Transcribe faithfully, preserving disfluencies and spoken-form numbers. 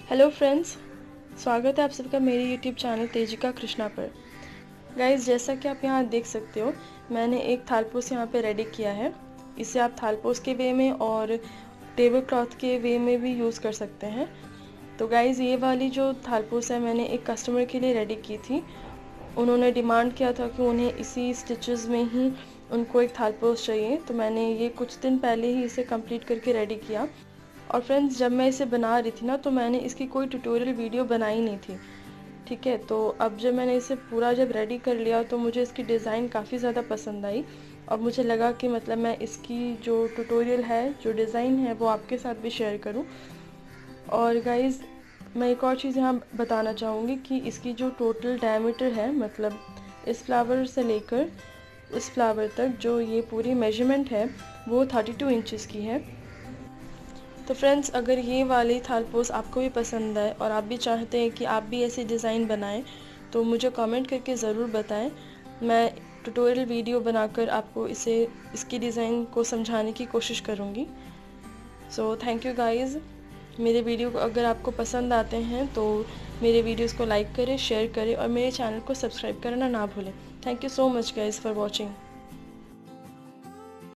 Hello friends, स्वागत है आप सबका मेरे यूट्यूब चैनल तेजिका कृष्णा पर। गाइस, जैसा कि आप यहाँ देख सकते हो, मैंने एक थालपोस यहाँ पे रेडी किया है। इसे आप थालपोस के वे में और टेबल क्लॉथ के वे में भी यूज़ कर सकते हैं। तो गाइस, ये वाली जो थालपोस है मैंने एक कस्टमर के लिए रेडी की थी। उन्होंने डिमांड किया था कि उन्हें इसी स्टिचेस में ही उनको एक थालपोस चाहिए, तो मैंने ये कुछ दिन पहले ही इसे कंप्लीट करके रेडी किया। और फ्रेंड्स, जब मैं इसे बना रही थी ना, तो मैंने इसकी कोई ट्यूटोरियल वीडियो बनाई नहीं थी। ठीक है, तो अब जब मैंने इसे पूरा जब रेडी कर लिया तो मुझे इसकी डिज़ाइन काफ़ी ज़्यादा पसंद आई और मुझे लगा कि मतलब मैं इसकी जो ट्यूटोरियल है, जो डिज़ाइन है, वो आपके साथ भी शेयर करूं। और गाइज़, मैं एक और चीज़ यहाँ बताना चाहूँगी कि इसकी जो टोटल डायमीटर है, मतलब इस फ्लावर से लेकर उस फ्लावर तक जो ये पूरी मेजरमेंट है वो थर्टी टू इंचज़ की है। तो फ्रेंड्स, अगर ये वाली थालपोस आपको भी पसंद आए और आप भी चाहते हैं कि आप भी ऐसी डिज़ाइन बनाएं, तो मुझे कमेंट करके ज़रूर बताएं। मैं ट्यूटोरियल वीडियो बनाकर आपको इसे इसकी डिज़ाइन को समझाने की कोशिश करूँगी। So thank you guys. मेरे वीडियो अगर आपको पसंद आते हैं तो मेरे वीडियोज़ को लाइक करें, शेयर करें और मेरे चैनल को सब्सक्राइब करना ना भूलें। Thank you so much guys for watching.